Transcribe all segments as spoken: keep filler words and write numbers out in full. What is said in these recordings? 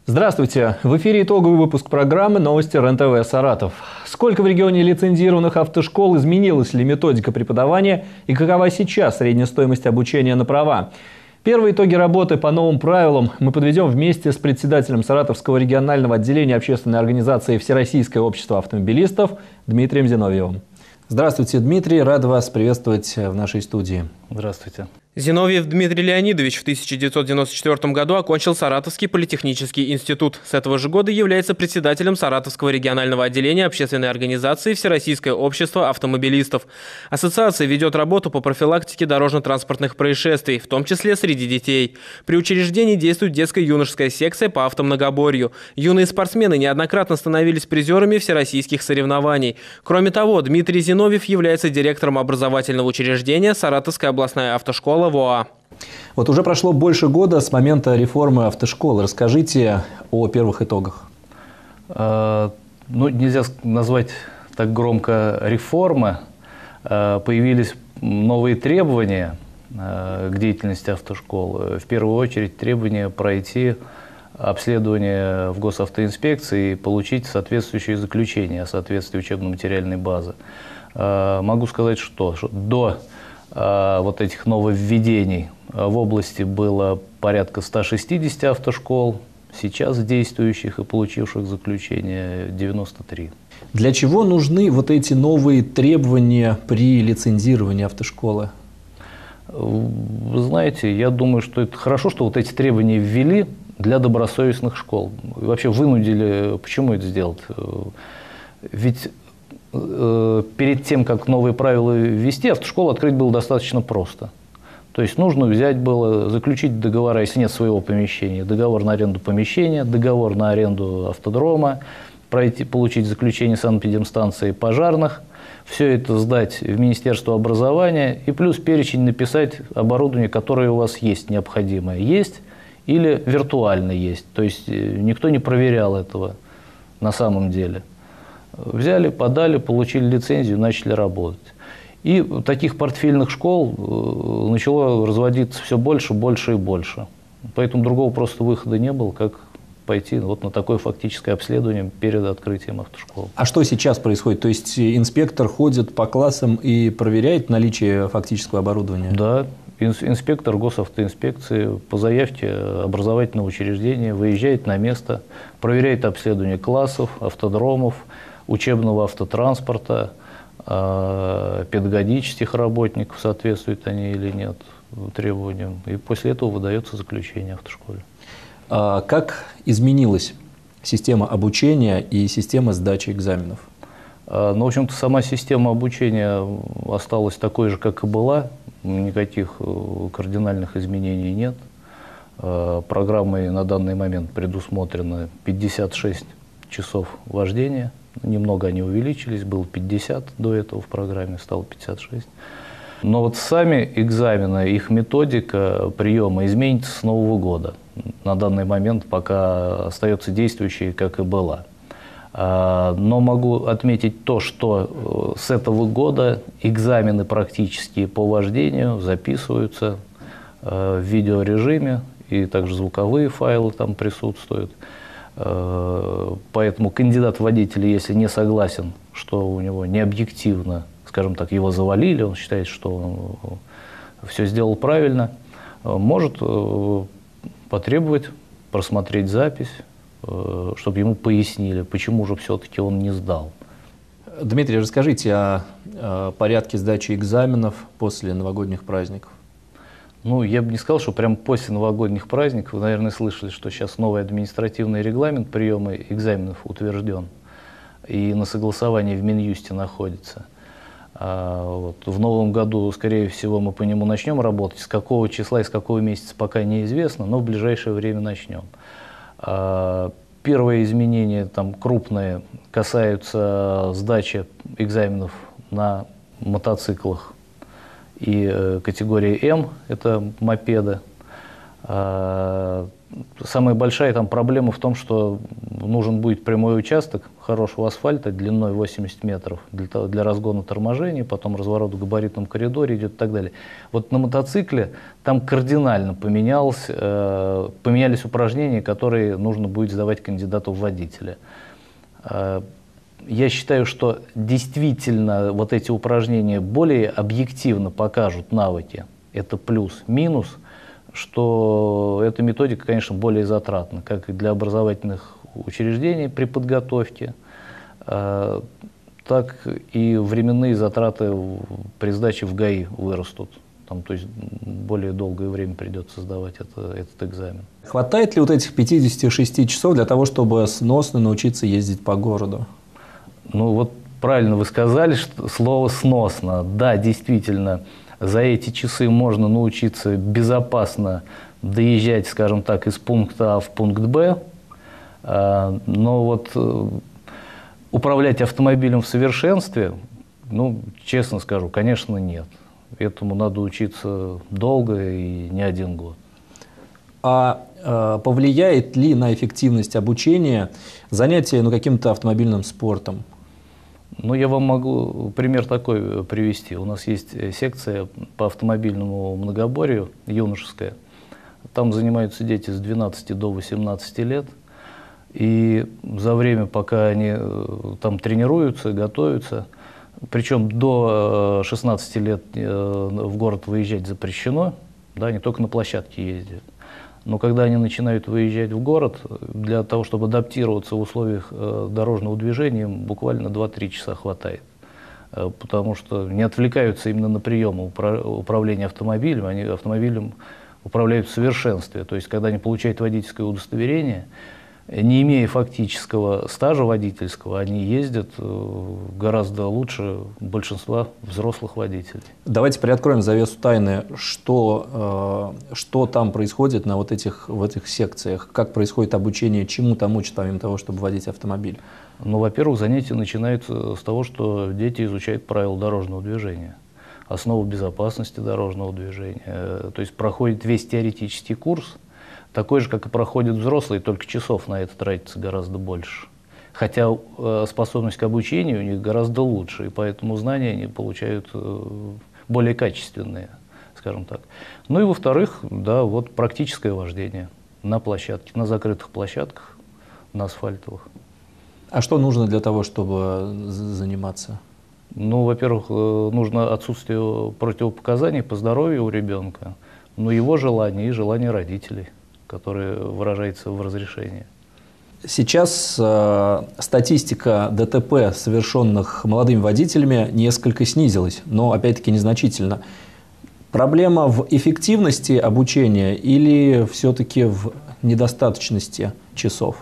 Здравствуйте! В эфире итоговый выпуск программы «Новости РЕН-ТВ Саратов». Сколько в регионе лицензированных автошкол, изменилась ли методика преподавания и какова сейчас средняя стоимость обучения на права? Первые итоги работы по новым правилам мы подведем вместе с председателем Саратовского регионального отделения общественной организации «Всероссийское общество автомобилистов» Дмитрием Зиновьевым. Здравствуйте, Дмитрий. Рад вас приветствовать в нашей студии. Здравствуйте. Зиновьев Дмитрий Леонидович в тысяча девятьсот девяносто четвёртом году окончил Саратовский политехнический институт. С этого же года является председателем Саратовского регионального отделения общественной организации «Всероссийское общество автомобилистов». Ассоциация ведет работу по профилактике дорожно-транспортных происшествий, в том числе среди детей. При учреждении действует детско-юношеская секция по автомногоборью. Юные спортсмены неоднократно становились призерами всероссийских соревнований. Кроме того, Дмитрий Зиновьев является директором образовательного учреждения «Саратовская областная автошкола» ВОА. Вот уже прошло больше года с момента реформы автошколы. Расскажите о первых итогах. Ну, нельзя назвать так громко реформа. Появились новые требования к деятельности автошкол. В первую очередь требования пройти обследование в госавтоинспекции и получить соответствующее заключение о соответствии учебно-материальной базы. Могу сказать, что, что до вот этих нововведений в области было порядка ста шестидесяти автошкол, сейчас действующих и получивших заключение девяносто три. Для чего нужны вот эти новые требования при лицензировании автошколы? Вы знаете, я думаю, что это хорошо, что вот эти требования ввели для добросовестных школ. Вообще вынудили, почему это сделать? Ведь перед тем, как новые правила ввести, автошколу открыть было достаточно просто. То есть нужно взять было, заключить договора, если нет своего помещения, договор на аренду помещения, договор на аренду автодрома, пройти, получить заключение санэпидемстанции пожарных, все это сдать в Министерство образования и плюс перечень написать оборудование, которое у вас есть, необходимое есть или виртуально есть. То есть никто не проверял этого на самом деле. Взяли, подали, получили лицензию, начали работать. И таких портфельных школ начало разводиться все больше, больше и больше. Поэтому другого просто выхода не было, как пойти вот на такое фактическое обследование перед открытием автошколы. А что сейчас происходит? То есть инспектор ходит по классам и проверяет наличие фактического оборудования? Да. Инспектор госавтоинспекции по заявке образовательного учреждения выезжает на место, проверяет обследование классов, автодромов, учебного автотранспорта, педагогических работников, соответствуют они или нет требованиям. И после этого выдается заключение автошколе. А как изменилась система обучения и система сдачи экзаменов? Ну, в общем-то, сама система обучения осталась такой же, как и была. Никаких кардинальных изменений нет. Программой на данный момент предусмотрено пятьдесят шесть часов вождения. Немного они увеличились, было пятьдесят до этого в программе, стало пятьдесят шесть. Но вот сами экзамены, их методика приема изменится с Нового года. На данный момент пока остается действующей, как и была. Но могу отметить то, что с этого года экзамены практические по вождению записываются в видеорежиме, и также звуковые файлы там присутствуют. Поэтому кандидат в водители, если не согласен, что у него не объективно, скажем так, его завалили, он считает, что он все сделал правильно, может потребовать просмотреть запись, чтобы ему пояснили, почему же все-таки он не сдал. Дмитрий, расскажите о, о порядке сдачи экзаменов после новогодних праздников. Ну, я бы не сказал, что прямо после новогодних праздников, вы, наверное, слышали, что сейчас новый административный регламент приема экзаменов утвержден и на согласовании в Минюсте находится. А вот в новом году, скорее всего, мы по нему начнем работать. С какого числа и с какого месяца пока неизвестно, но в ближайшее время начнем. А первые изменения, там, крупные, касаются сдачи экзаменов на мотоциклах и э, категории М, это мопеды. А, самая большая там проблема в том, что нужен будет прямой участок хорошего асфальта длиной восемьдесят метров для, для разгона торможения, потом разворот в габаритном коридоре идет и так далее. Вот на мотоцикле там кардинально поменялось, э, поменялись упражнения, которые нужно будет сдавать кандидату в водителя. Э, я считаю, что действительно вот эти упражнения более объективно покажут навыки. Это плюс. Минус, что эта методика, конечно, более затратна, как и для образовательных учреждений при подготовке, э, так и временные затраты при сдаче в ГАИ вырастут. Там, то есть более долгое время придется сдавать это, этот экзамен. Хватает ли вот этих пятидесяти шести часов для того, чтобы сносно научиться ездить по городу? Ну вот правильно вы сказали, что слово «сносно». Да, действительно, за эти часы можно научиться безопасно доезжать, скажем так, из пункта А в пункт Б, но вот управлять автомобилем в совершенстве, ну, честно скажу, конечно, нет. Этому надо учиться долго и не один год. А э, повлияет ли на эффективность обучения занятие ну, каким-то автомобильным спортом? Ну, я вам могу пример такой привести. У нас есть секция по автомобильному многоборью, юношеская. Там занимаются дети с двенадцати до восемнадцати лет. И за время, пока они там тренируются, готовятся, причем до шестнадцати лет в город выезжать запрещено, да, они только на площадке ездят. Но когда они начинают выезжать в город, для того, чтобы адаптироваться в условиях дорожного движения, им буквально два-три часа хватает. Потому что не отвлекаются именно на приемы управления автомобилем, они автомобилем управляют в совершенстве. То есть, когда они получают водительское удостоверение, не имея фактического стажа водительского, они ездят гораздо лучше большинства взрослых водителей. Давайте приоткроем завесу тайны, что, э, что там происходит на вот этих, в этих секциях, как происходит обучение, чему там учат, помимо того, чтобы водить автомобиль. Ну, во-первых, занятия начинаются с того, что дети изучают правила дорожного движения, основу безопасности дорожного движения. То есть проходит весь теоретический курс, такой же, как и проходят взрослые, только часов на это тратится гораздо больше. Хотя э, способность к обучению у них гораздо лучше, и поэтому знания они получают э, более качественные, скажем так. Ну и во-вторых, да, вот практическое вождение на площадке, на закрытых площадках, на асфальтовых. А что нужно для того, чтобы заниматься? Ну, во-первых, э, нужно отсутствие противопоказаний по здоровью у ребенка, но его желание и желание родителей, которое выражается в разрешении. Сейчас э, статистика ДТП, совершенных молодыми водителями, несколько снизилась, но опять-таки незначительно. Проблема в эффективности обучения или все-таки в недостаточности часов?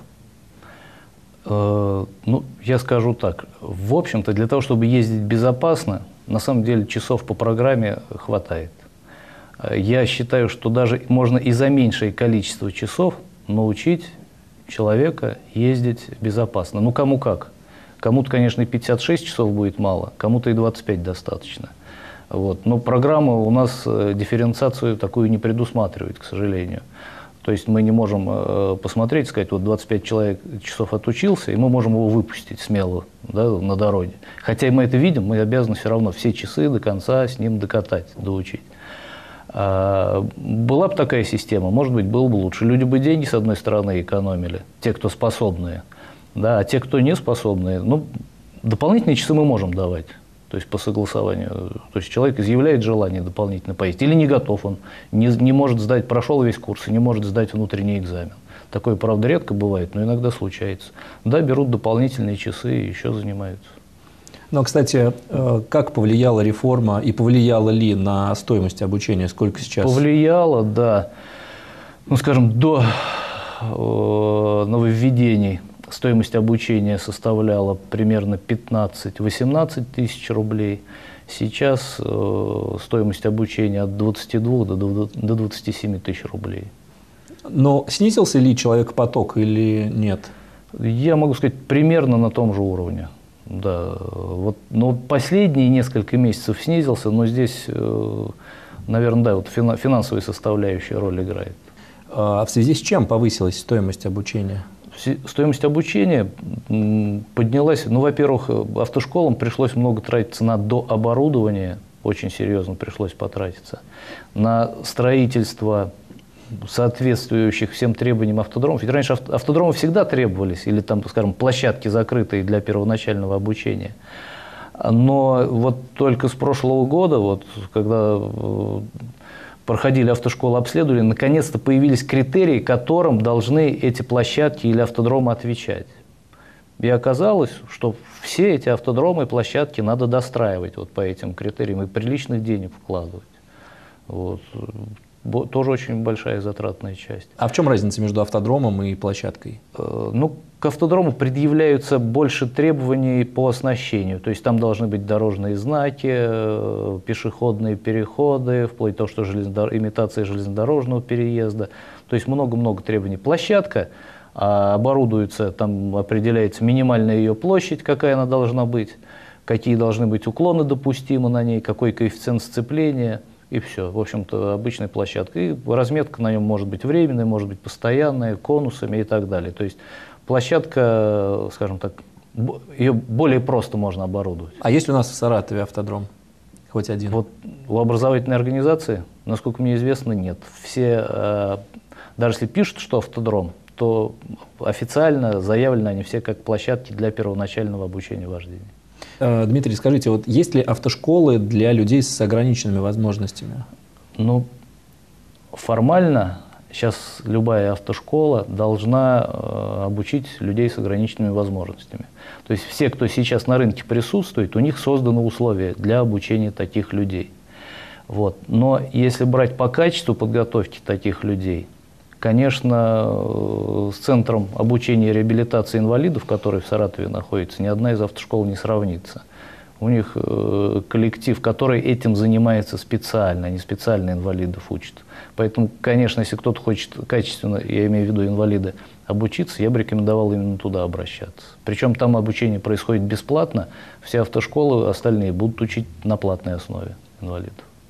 Э, ну, я скажу так. В общем-то, для того, чтобы ездить безопасно, на самом деле часов по программе хватает. Я считаю, что даже можно и за меньшее количество часов научить человека ездить безопасно. Ну, кому как. Кому-то, конечно, и пятьдесят шесть часов будет мало, кому-то и двадцать пять достаточно. Вот. Но программа у нас дифференциацию такую не предусматривает, к сожалению. То есть мы не можем э, посмотреть, сказать, вот двадцать пять человек часов отучился, и мы можем его выпустить смело, да, на дороге. Хотя мы это видим, мы обязаны все равно все часы до конца с ним докатать, доучить. Была бы такая система, может быть, было бы лучше. Люди бы деньги, с одной стороны, экономили, те, кто способные, да, а те, кто не способные, ну, дополнительные часы мы можем давать, то есть по согласованию. То есть человек изъявляет желание дополнительно поесть, или не готов он, не, не может сдать, прошел весь курс и не может сдать внутренний экзамен. Такое, правда, редко бывает, но иногда случается. Да, берут дополнительные часы и еще занимаются. Но, кстати, как повлияла реформа и повлияла ли на стоимость обучения? Сколько сейчас? Повлияла, да. Ну, скажем, до э, нововведений стоимость обучения составляла примерно пятнадцать-восемнадцать тысяч рублей. Сейчас э, стоимость обучения от двадцати двух до двадцати семи тысяч рублей. Но снизился ли человекопоток или нет? Я могу сказать, примерно на том же уровне. Да, вот, но последние несколько месяцев снизился, но здесь, наверное, да, вот финансовая составляющая роль играет. А в связи с чем повысилась стоимость обучения? стоимость обучения поднялась. Ну, во-первых, автошколам пришлось много тратиться на дооборудование, очень серьезно пришлось потратиться, на строительство соответствующих всем требованиям автодромов. Ведь раньше автодромы всегда требовались, или там, скажем, площадки закрытые для первоначального обучения. Но вот только с прошлого года, вот, когда проходили автошколы, обследовали, наконец-то появились критерии, которым должны эти площадки или автодромы отвечать. И оказалось, что все эти автодромы и площадки надо достраивать вот по этим критериям и приличных денег вкладывать. Вот. Тоже очень большая затратная часть. А в чем разница между автодромом и площадкой? Ну, к автодрому предъявляются больше требований по оснащению. То есть там должны быть дорожные знаки, пешеходные переходы, вплоть до того, что железнодор... имитация железнодорожного переезда. То есть много-много требований. Площадка оборудуется, там определяется минимальная ее площадь, какая она должна быть, какие должны быть уклоны допустимы на ней, какой коэффициент сцепления. И все. В общем-то, обычная площадка. И разметка на нем может быть временная, может быть постоянная, конусами и так далее. То есть площадка, скажем так, ее более просто можно оборудовать. А есть ли у нас в Саратове автодром? Хоть один? Вот у образовательной организации, насколько мне известно, нет. Все, даже если пишут, что автодром, то официально заявлены они все как площадки для первоначального обучения вождения. Дмитрий, скажите, вот есть ли автошколы для людей с ограниченными возможностями? Ну, формально сейчас любая автошкола должна э, обучить людей с ограниченными возможностями. То есть все, кто сейчас на рынке присутствует, у них созданы условия для обучения таких людей. Вот. Но если брать по качеству подготовки таких людей, конечно, с центром обучения и реабилитации инвалидов, который в Саратове находится, ни одна из автошкол не сравнится. У них коллектив, который этим занимается специально, не специально инвалидов учат. Поэтому, конечно, если кто-то хочет качественно, я имею в виду инвалиды, обучиться, я бы рекомендовал именно туда обращаться. Причем там обучение происходит бесплатно, все автошколы остальные будут учить на платной основе инвалидов.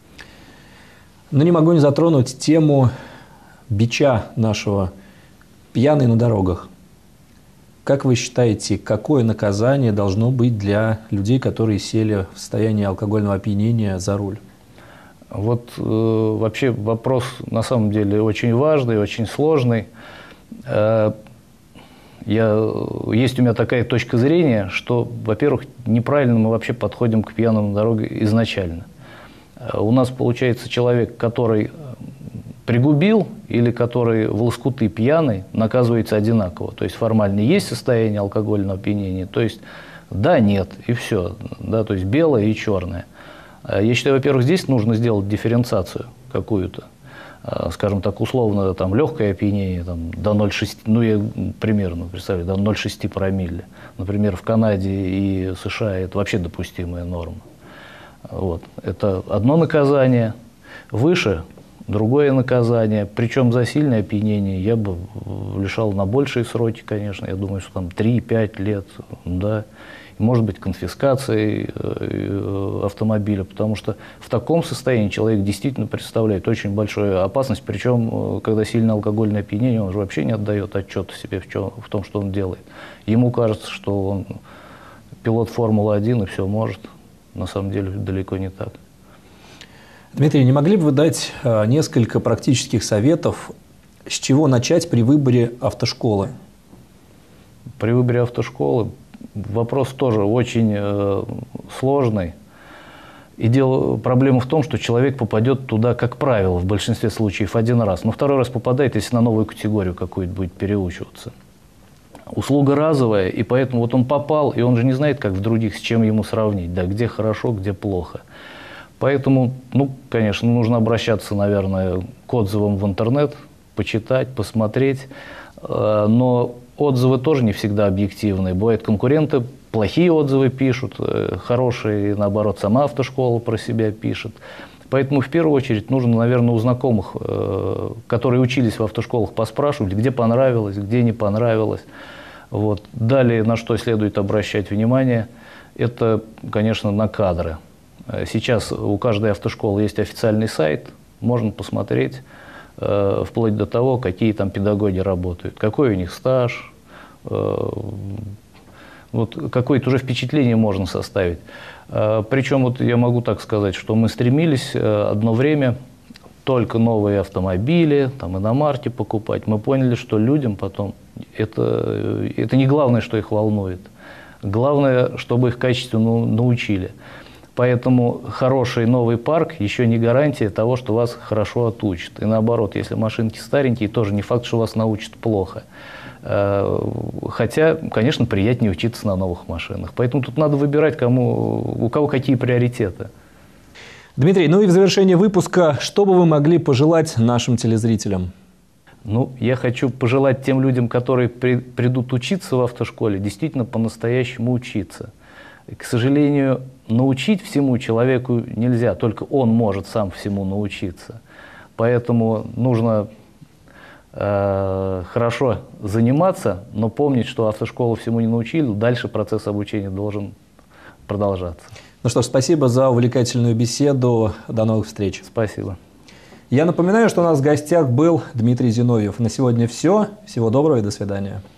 Но не могу не затронуть тему бича нашего «Пьяный на дорогах». Как вы считаете, какое наказание должно быть для людей, которые сели в состоянии алкогольного опьянения за руль? Вот э, вообще вопрос на самом деле очень важный, очень сложный. Э, я, есть у меня такая точка зрения, что, во-первых, неправильно мы вообще подходим к пьяному на дороге изначально. Э, у нас получается человек, который пригубил или который в лоскуты пьяный, наказывается одинаково. То есть формально есть состояние алкогольного опьянения, то есть да, нет, и все. Да, то есть белое и черное. Я считаю, во-первых, здесь нужно сделать дифференциацию какую-то. Скажем так, условно, там, легкое опьянение там, до ноль целых шесть десятых, ну, я примерно представляю, до ноль целых шесть десятых промилле. Например, в Канаде и США это вообще допустимая норма. Вот. Это одно наказание. Выше другое наказание, причем за сильное опьянение я бы лишал на большие сроки, конечно, я думаю, что там три-пять лет, да, может быть, конфискацией автомобиля, потому что в таком состоянии человек действительно представляет очень большую опасность, причем, когда сильное алкогольное опьянение, он же вообще не отдает отчета себе в, чем, в том, что он делает. Ему кажется, что он пилот Формулы один и все может, на самом деле далеко не так. Дмитрий, не могли бы вы дать несколько практических советов, с чего начать при выборе автошколы? При выборе автошколы вопрос тоже очень э, сложный. И дело, проблема в том, что человек попадет туда, как правило, в большинстве случаев один раз. Но второй раз попадает, если на новую категорию какую-то будет переучиваться. Услуга разовая, и поэтому вот он попал, и он же не знает, как в других, с чем ему сравнить, да, где хорошо, где плохо. Поэтому, ну, конечно, нужно обращаться, наверное, к отзывам в интернет, почитать, посмотреть. Но отзывы тоже не всегда объективные. Бывают конкуренты, плохие отзывы пишут, хорошие, наоборот, сама автошкола про себя пишет. Поэтому в первую очередь нужно, наверное, у знакомых, которые учились в автошколах, поспрашивать, где понравилось, где не понравилось. Вот. Далее, на что следует обращать внимание, это, конечно, на кадры. Сейчас у каждой автошколы есть официальный сайт, можно посмотреть, э, вплоть до того, какие там педагоги работают, какой у них стаж, Вот какое-то уже впечатление можно составить. Причем вот я могу так сказать, что мы стремились одно время только новые автомобили, там, иномарки покупать. Мы поняли, что людям потом это, это не главное, что их волнует. Главное, чтобы их качественно научили. Поэтому хороший новый парк еще не гарантия того, что вас хорошо отучат. И наоборот, если машинки старенькие, тоже не факт, что вас научат плохо. Хотя, конечно, приятнее учиться на новых машинах. Поэтому тут надо выбирать, кому, у кого какие приоритеты. Дмитрий, ну и в завершение выпуска, что бы вы могли пожелать нашим телезрителям? Ну, я хочу пожелать тем людям, которые при, придут учиться в автошколе, действительно по-настоящему учиться. И, к сожалению, научить всему человеку нельзя, только он может сам всему научиться. Поэтому нужно э, хорошо заниматься, но помнить, что автошколу всему не научили, дальше процесс обучения должен продолжаться. Ну что ж, спасибо за увлекательную беседу. До новых встреч. Спасибо. Я напоминаю, что у нас в гостях был Дмитрий Зиновьев. На сегодня все. Всего доброго и до свидания.